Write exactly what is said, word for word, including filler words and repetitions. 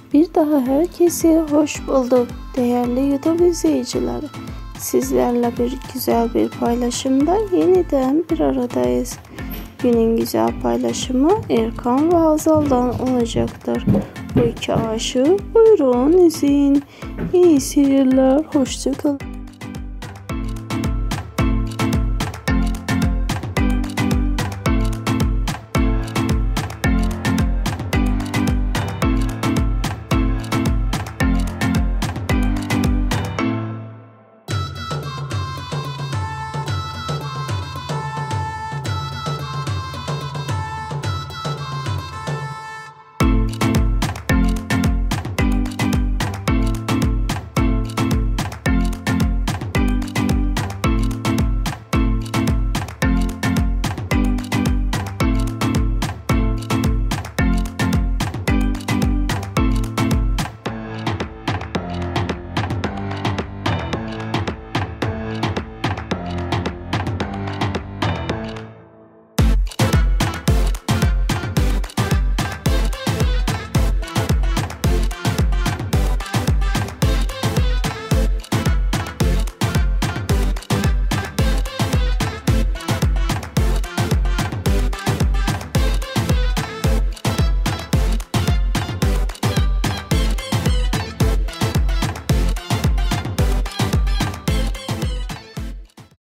Bir daha herkese hoş bulduk değerli YouTube izleyicileri. Sizlerle bir güzel bir paylaşımda yeniden bir aradayız. Günün güzel paylaşımı Erkan ve Hazal'dan olacaktır. Bu iki aşık buyurun izleyin. İyi seyirler, hoşça kalın.